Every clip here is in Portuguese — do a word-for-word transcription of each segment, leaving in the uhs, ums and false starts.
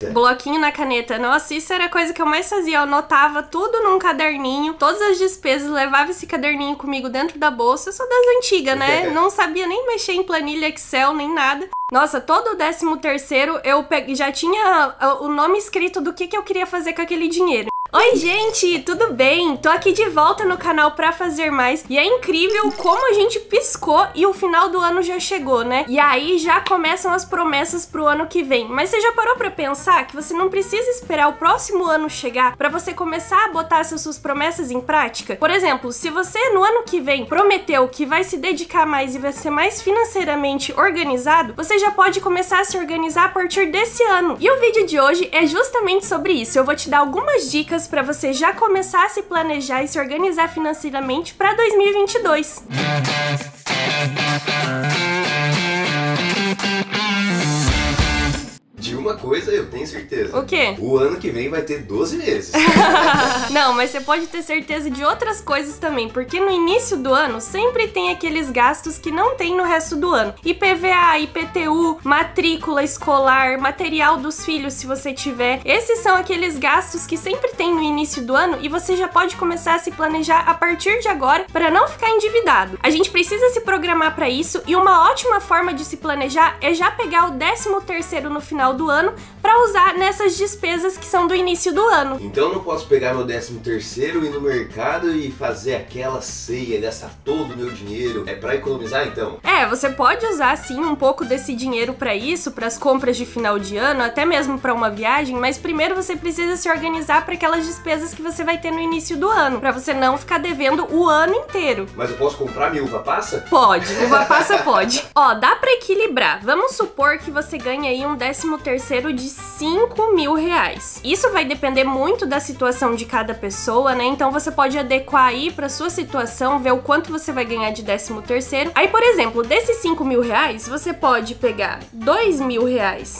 caneta. Bloquinho na caneta. Nossa, isso era a coisa que eu mais fazia. Eu anotava tudo num caderninho, todas as despesas, levava esse caderninho comigo dentro da bolsa. Eu sou das antigas, né? Não sabia nem mexer em planilha Excel, nem nada. Nossa, todo o décimo terceiro eu pe... já tinha o nome escrito do que, que eu queria fazer com aquele dinheiro. Oi gente, tudo bem? Tô aqui de volta no canal pra fazer mais e é incrível como a gente piscou e o final do ano já chegou, né? E aí já começam as promessas pro ano que vem. Mas você já parou pra pensar que você não precisa esperar o próximo ano chegar pra você começar a botar essas suas promessas em prática? Por exemplo, se você no ano que vem prometeu que vai se dedicar mais e vai ser mais financeiramente organizado, você já pode começar a se organizar a partir desse ano. E o vídeo de hoje é justamente sobre isso. Eu vou te dar algumas dicas para você já começar a se planejar e se organizar financeiramente para dois mil e vinte e dois. De uma coisa eu tenho certeza. O quê? O ano que vem vai ter doze meses. Não, mas você pode ter certeza de outras coisas também, porque no início do ano sempre tem aqueles gastos que não tem no resto do ano. I P V A, I P T U, matrícula escolar, material dos filhos se você tiver. Esses são aqueles gastos que sempre tem no início do ano e você já pode começar a se planejar a partir de agora para não ficar endividado. A gente precisa se programar para isso e uma ótima forma de se planejar é já pegar o décimo terceiro no final do ano para usar nessas despesas que são do início do ano. Então eu não posso pegar meu décimo terceiro, ir no mercado e fazer aquela ceia, gastar todo o meu dinheiro. É para economizar então? É, você pode usar sim um pouco desse dinheiro para isso, para as compras de final de ano, até mesmo para uma viagem, mas primeiro você precisa se organizar para aquelas despesas que você vai ter no início do ano, para você não ficar devendo o ano inteiro. Mas eu posso comprar minha uva passa? Pode, uva passa pode. Ó, dá para equilibrar. Vamos supor que você ganha aí um décimo terceiro de cinco mil reais. Isso vai depender muito da situação de cada pessoa, né? Então você pode adequar aí para sua situação, ver o quanto você vai ganhar de décimo terceiro. Aí, por exemplo, desses cinco mil reais, você pode pegar dois mil reais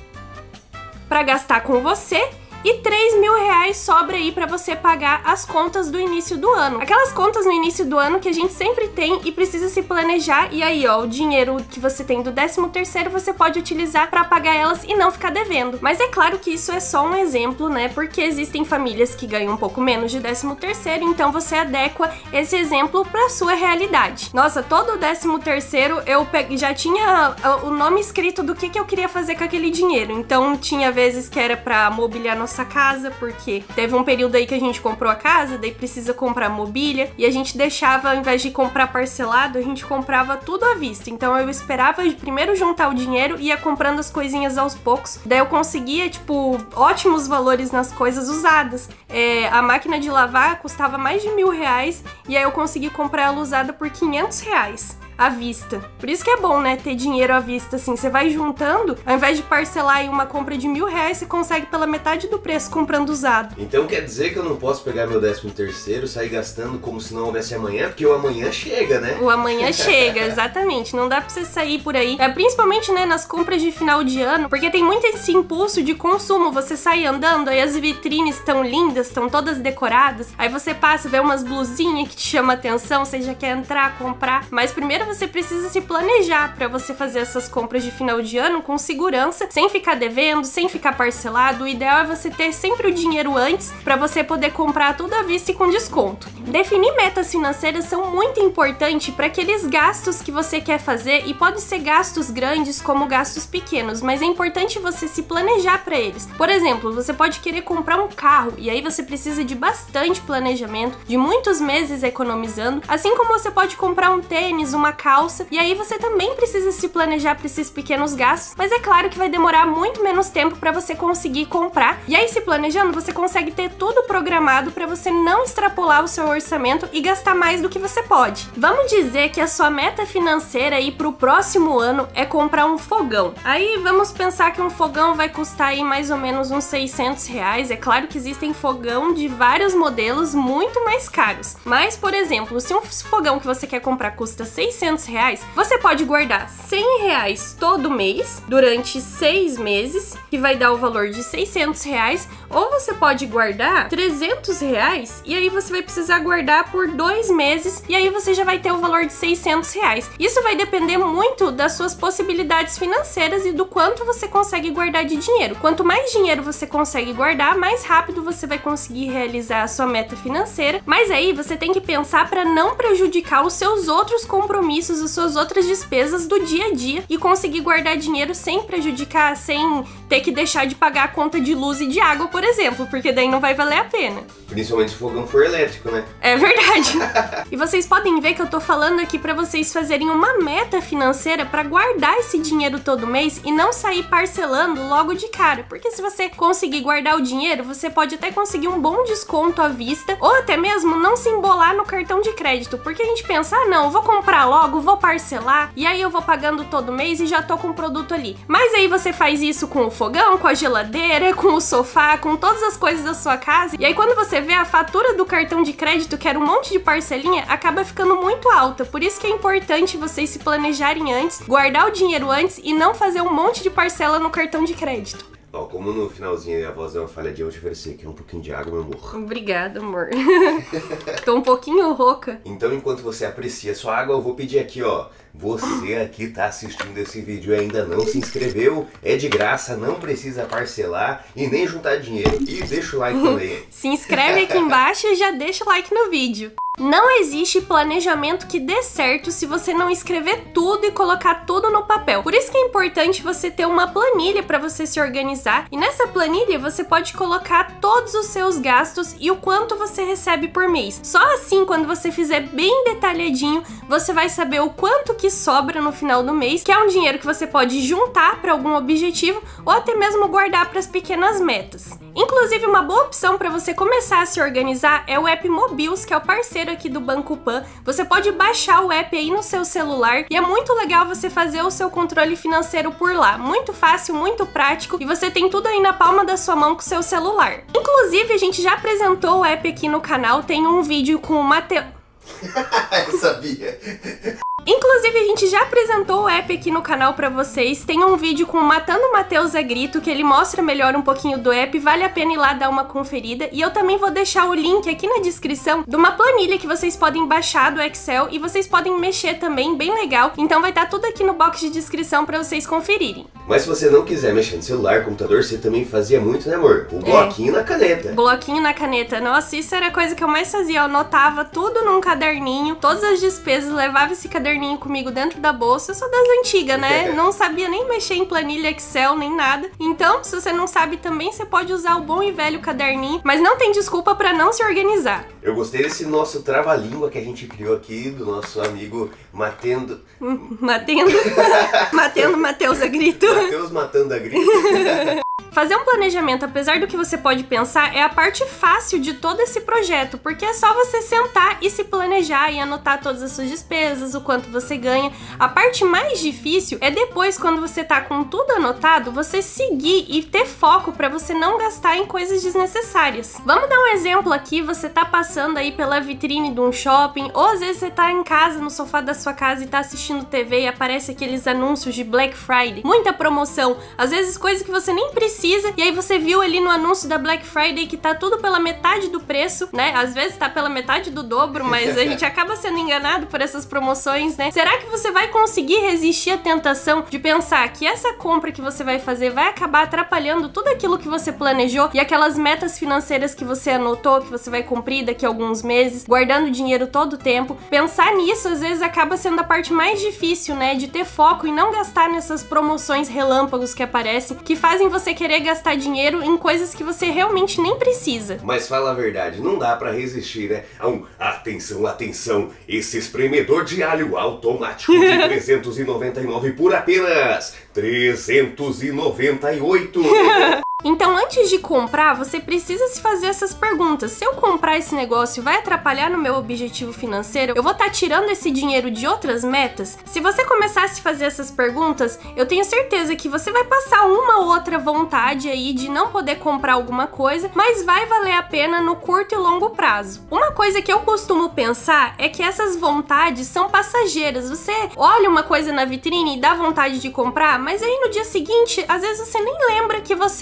para gastar com você e três mil reais sobra aí pra você pagar as contas do início do ano. Aquelas contas no início do ano que a gente sempre tem e precisa se planejar. E aí, ó, o dinheiro que você tem do décimo terceiro você pode utilizar pra pagar elas e não ficar devendo. Mas é claro que isso é só um exemplo, né? Porque existem famílias que ganham um pouco menos de décimo terceiro, então você adequa esse exemplo pra sua realidade. Nossa, todo o décimo terceiro eu peguei, já tinha o nome escrito do que, que eu queria fazer com aquele dinheiro. Então tinha vezes que era pra mobiliar nossa casa, porque teve um período aí que a gente comprou a casa, daí precisa comprar mobília, e a gente deixava, ao invés de comprar parcelado, a gente comprava tudo à vista. Então eu esperava primeiro juntar o dinheiro e ia comprando as coisinhas aos poucos, daí eu conseguia, tipo, ótimos valores nas coisas usadas. É, a máquina de lavar custava mais de mil reais, e aí eu consegui comprar ela usada por quinhentos reais. À vista. Por isso que é bom, né, ter dinheiro à vista, assim, você vai juntando, ao invés de parcelar em uma compra de mil reais, você consegue pela metade do preço comprando usado. Então quer dizer que eu não posso pegar meu décimo terceiro, sair gastando como se não houvesse amanhã, porque o amanhã chega, né? O amanhã chega, exatamente, não dá pra você sair por aí, é, principalmente, né, nas compras de final de ano, porque tem muito esse impulso de consumo, você sai andando, aí as vitrines estão lindas, estão todas decoradas, aí você passa, vê umas blusinhas que te chamam a atenção, você já quer entrar, comprar, mas primeiro você precisa se planejar para você fazer essas compras de final de ano com segurança, sem ficar devendo, sem ficar parcelado. O ideal é você ter sempre o dinheiro antes para você poder comprar tudo à vista e com desconto. Definir metas financeiras são muito importantes para aqueles gastos que você quer fazer, e pode ser gastos grandes como gastos pequenos, mas é importante você se planejar para eles. Por exemplo, você pode querer comprar um carro e aí você precisa de bastante planejamento, de muitos meses economizando, assim como você pode comprar um tênis, uma calça, e aí você também precisa se planejar para esses pequenos gastos, mas é claro que vai demorar muito menos tempo para você conseguir comprar, e aí se planejando você consegue ter tudo programado para você não extrapolar o seu orçamento e gastar mais do que você pode. Vamos dizer que a sua meta financeira aí pro próximo ano é comprar um fogão. Aí vamos pensar que um fogão vai custar aí mais ou menos uns seiscentos reais, é claro que existem fogão de vários modelos muito mais caros, mas por exemplo, se um fogão que você quer comprar custa seiscentos reais, você pode guardar cem reais todo mês durante seis meses, que vai dar o valor de seiscentos reais, ou você pode guardar trezentos reais e aí você vai precisar guardar por dois meses e aí você já vai ter o valor de seiscentos reais. Isso vai depender muito das suas possibilidades financeiras e do quanto você consegue guardar de dinheiro. Quanto mais dinheiro você consegue guardar, mais rápido você vai conseguir realizar a sua meta financeira. Mas aí você tem que pensar para não prejudicar os seus outros compromissos, as suas outras despesas do dia a dia e conseguir guardar dinheiro sem prejudicar, sem ter que deixar de pagar a conta de luz e de água, por exemplo, porque daí não vai valer a pena. Principalmente se o fogão for elétrico, né? É verdade. E vocês podem ver que eu tô falando aqui pra vocês fazerem uma meta financeira pra guardar esse dinheiro todo mês e não sair parcelando logo de cara. Porque se você conseguir guardar o dinheiro, você pode até conseguir um bom desconto à vista ou até mesmo não se embolar no cartão de crédito. Porque a gente pensa, ah não, vou comprar logo, vou parcelar e aí eu vou pagando todo mês e já tô com o produto ali. Mas aí você faz isso com o fogão, com a geladeira, com o sofá, com todas as coisas da sua casa e aí quando você vê a fatura do cartão de crédito, que era um monte de parcelinha, acaba ficando muito alta. Por isso que é importante vocês se planejarem antes, guardar o dinheiro antes e não fazer um monte de parcela no cartão de crédito. Ó, como no finalzinho a voz deu uma falhadinha, eu vou te oferecer aqui um pouquinho de água, meu amor. Obrigada, amor. Tô um pouquinho rouca. Então, enquanto você aprecia sua água, eu vou pedir aqui, ó. Você aqui tá assistindo esse vídeo e ainda não se inscreveu, é de graça, não precisa parcelar e nem juntar dinheiro. E deixa o like também. Se inscreve aqui embaixo e já deixa o like no vídeo. Não existe planejamento que dê certo se você não escrever tudo e colocar tudo no papel. Por isso que é importante você ter uma planilha para você se organizar. E nessa planilha você pode colocar todos os seus gastos e o quanto você recebe por mês. Só assim, quando você fizer bem detalhadinho, você vai saber o quanto que sobra no final do mês, que é um dinheiro que você pode juntar para algum objetivo ou até mesmo guardar para as pequenas metas. Inclusive, uma boa opção para você começar a se organizar é o app Mobius, que é o parceiro aqui do Banco Pan. Você pode baixar o app aí no seu celular e é muito legal você fazer o seu controle financeiro por lá. Muito fácil, muito prático e você tem tudo aí na palma da sua mão com o seu celular. Inclusive, a gente já apresentou o app aqui no canal, tem um vídeo com o Mateus... Eu sabia! Inclusive, a gente já apresentou o app aqui no canal pra vocês, tem um vídeo com o Matando o Mateus a Grito, que ele mostra melhor um pouquinho do app, vale a pena ir lá dar uma conferida, e eu também vou deixar o link aqui na descrição de uma planilha que vocês podem baixar do Excel e vocês podem mexer também, bem legal, então vai estar tudo aqui no box de descrição pra vocês conferirem. Mas se você não quiser mexer no celular, computador, você também fazia muito, né amor? O bloquinho é. na caneta. Bloquinho na caneta, nossa, isso era a coisa que eu mais fazia, eu anotava tudo num caderninho, todas as despesas, levava esse caderninho comigo dentro da bolsa. Eu sou das antigas, né? Não sabia nem mexer em planilha Excel, nem nada. Então, se você não sabe também, você pode usar o bom e velho caderninho, mas não tem desculpa pra não se organizar. Eu gostei desse nosso trava-língua que a gente criou aqui, do nosso amigo Matendo... Matendo? Matendo Mateus a Grito. Mateus matando a grito. Fazer um planejamento, apesar do que você pode pensar, é a parte fácil de todo esse projeto, porque é só você sentar e se planejar e anotar todas as suas despesas, o quanto você ganha. A parte mais difícil é depois, quando você tá com tudo anotado, você seguir e ter foco para você não gastar em coisas desnecessárias. Vamos dar um exemplo aqui, você tá passando aí pela vitrine de um shopping, ou às vezes você tá em casa, no sofá da sua casa e tá assistindo T V e aparece aqueles anúncios de Black Friday, muita promoção, às vezes coisas que você nem precisa, e aí você viu ali no anúncio da Black Friday que tá tudo pela metade do preço, né? Às vezes tá pela metade do dobro, mas a gente acaba sendo enganado por essas promoções, né? Será que você vai conseguir resistir à tentação de pensar que essa compra que você vai fazer vai acabar atrapalhando tudo aquilo que você planejou e aquelas metas financeiras que você anotou, que você vai cumprir daqui a alguns meses, guardando dinheiro todo o tempo? Pensar nisso às vezes acaba sendo a parte mais difícil, né? De ter foco e não gastar nessas promoções relâmpagos que aparecem, que fazem você querer gastar dinheiro em coisas que você realmente nem precisa. Mas fala a verdade, não dá pra resistir, né? A um, atenção, atenção, esse espremedor de alho automático de trezentos e noventa e nove por apenas trezentos e noventa e oito. Então, antes de comprar, você precisa se fazer essas perguntas. Se eu comprar esse negócio, vai atrapalhar no meu objetivo financeiro? Eu vou estar tirando esse dinheiro de outras metas? Se você começar a se fazer essas perguntas, eu tenho certeza que você vai passar uma ou outra vontade aí de não poder comprar alguma coisa, mas vai valer a pena no curto e longo prazo. Uma coisa que eu costumo pensar é que essas vontades são passageiras. Você olha uma coisa na vitrine e dá vontade de comprar, mas aí no dia seguinte, às vezes você nem lembra que você queria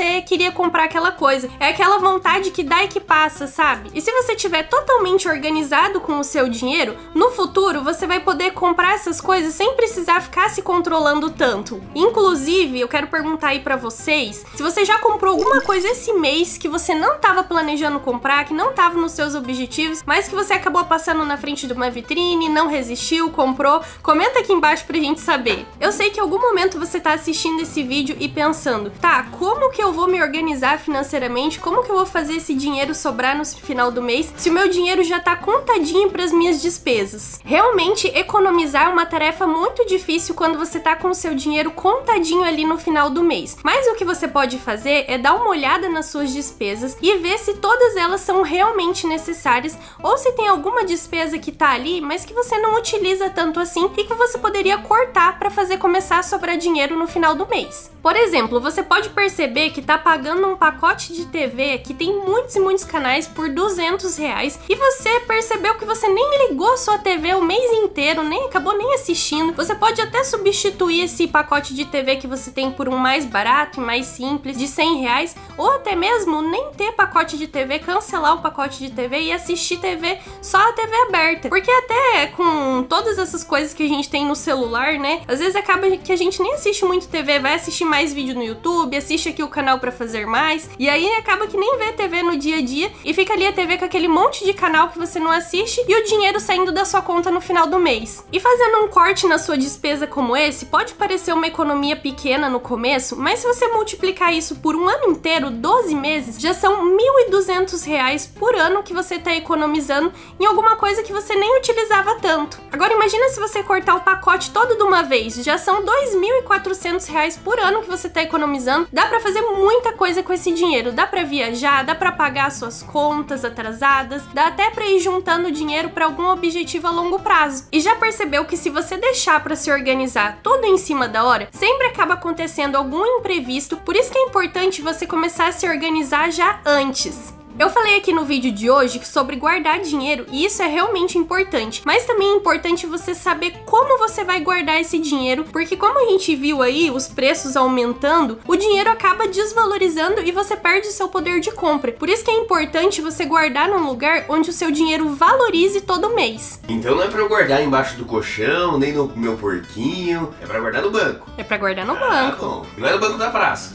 queria comprar aquela coisa. É aquela vontade que dá e que passa, sabe? E se você tiver totalmente organizado com o seu dinheiro, no futuro você vai poder comprar essas coisas sem precisar ficar se controlando tanto. Inclusive, eu quero perguntar aí pra vocês, se você já comprou alguma coisa esse mês que você não tava planejando comprar, que não tava nos seus objetivos, mas que você acabou passando na frente de uma vitrine, não resistiu, comprou, comenta aqui embaixo pra gente saber. Eu sei que em algum momento você tá assistindo esse vídeo e pensando, tá, como que eu vou me organizar financeiramente, como que eu vou fazer esse dinheiro sobrar no final do mês, se o meu dinheiro já tá contadinho pras minhas despesas? Realmente, economizar é uma tarefa muito difícil quando você tá com o seu dinheiro contadinho ali no final do mês. Mas o que você pode fazer é dar uma olhada nas suas despesas e ver se todas elas são realmente necessárias ou se tem alguma despesa que tá ali, mas que você não utiliza tanto assim e que você poderia cortar para fazer começar a sobrar dinheiro no final do mês. Por exemplo, você pode perceber que tá pagando um pacote de T V que tem muitos e muitos canais por duzentos reais e você percebeu que você nem ligou sua T V o mês inteiro, nem acabou nem assistindo. Você pode até substituir esse pacote de T V que você tem por um mais barato e mais simples, de cem reais, ou até mesmo nem ter pacote de T V, cancelar o pacote de T V e assistir T V só a T V aberta. Porque até com todas essas coisas que a gente tem no celular, né, às vezes acaba que a gente nem assiste muito T V, vai assistir mais vídeo no YouTube, assiste aqui o canal pra fazer mais, e aí acaba que nem vê T V no dia a dia e fica ali a T V com aquele monte de canal que você não assiste e o dinheiro saindo da sua conta no final do mês. E fazendo um corte na sua despesa como esse, pode parecer uma economia pequena no começo, mas se você multiplicar isso por um ano inteiro, doze meses, já são mil e duzentos reais por ano que você tá economizando em alguma coisa que você nem utilizava tanto. Agora imagina se você cortar o pacote todo de uma vez, já são dois mil e quatrocentos reais por ano que você tá economizando. Dá pra fazer muita coisa com esse dinheiro, dá pra viajar, dá pra pagar suas contas atrasadas, dá até pra ir juntando dinheiro pra algum objetivo a longo prazo. E já percebeu que se você deixar pra se organizar tudo em cima da hora, sempre acaba acontecendo algum imprevisto, por isso que é importante você começar a se organizar já antes. Eu falei aqui no vídeo de hoje sobre guardar dinheiro e isso é realmente importante, mas também é importante você saber como você vai guardar esse dinheiro, porque como a gente viu aí, os preços aumentando, o dinheiro acaba desvalorizando e você perde o seu poder de compra. Por isso que é importante você guardar num lugar onde o seu dinheiro valorize todo mês. Então não é pra eu guardar embaixo do colchão, nem no meu porquinho, é pra guardar no banco. É pra guardar no Ah, banco. bom. Não é no banco da praça.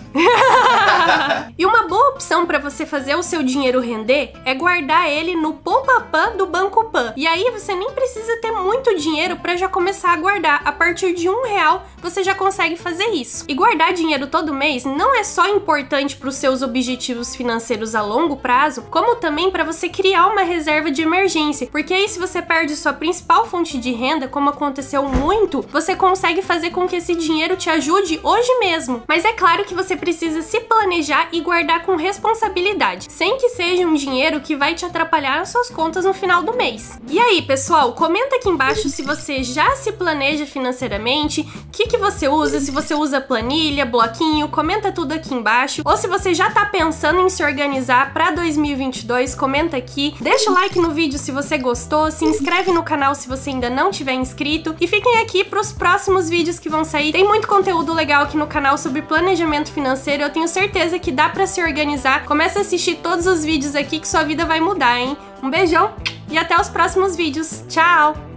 E uma boa opção para você fazer o seu dinheiro render é guardar ele no Poupa-Pan do Banco Pan. E aí você nem precisa ter muito dinheiro para já começar a guardar. A partir de um real você já consegue fazer isso. E guardar dinheiro todo mês não é só importante para os seus objetivos financeiros a longo prazo, como também para você criar uma reserva de emergência. Porque aí se você perde sua principal fonte de renda, como aconteceu muito, você consegue fazer com que esse dinheiro te ajude hoje mesmo. Mas é claro que você precisa se planejar e guardar com responsabilidade, sem que seja um dinheiro que vai te atrapalhar nas suas contas no final do mês. E aí, pessoal, comenta aqui embaixo se você já se planeja financeiramente, o que, que você usa, se você usa planilha, bloquinho, comenta tudo aqui embaixo. Ou se você já tá pensando em se organizar para dois mil e vinte e dois, comenta aqui. Deixa o like no vídeo se você gostou, se inscreve no canal se você ainda não tiver inscrito e fiquem aqui para os próximos vídeos que vão sair. Tem muito conteúdo legal aqui no canal sobre planejamento financeiro, eu tenho certeza que dá pra se organizar. Começa a assistir todos os vídeos aqui que sua vida vai mudar, hein? Um beijão e até os próximos vídeos. Tchau!